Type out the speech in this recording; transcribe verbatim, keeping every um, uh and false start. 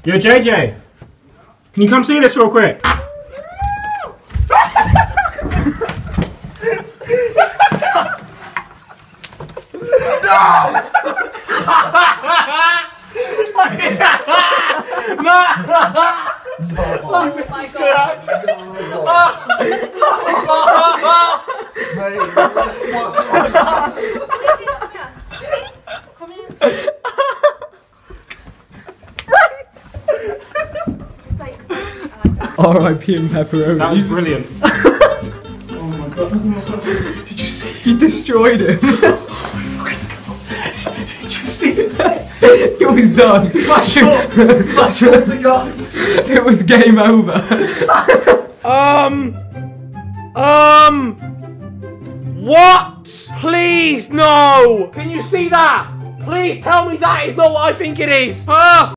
Yo, J J, can you come see this real quick? No! Oh my God. Come here. R I P and pepperoni. That was brilliant. Oh my God. Did you see? He destroyed him. Did you see his face? It was done. My shorts, my shorts are gone. It was game over. Um. Um. What? Please, no. Can you see that? Please tell me that is not what I think it is. Ah.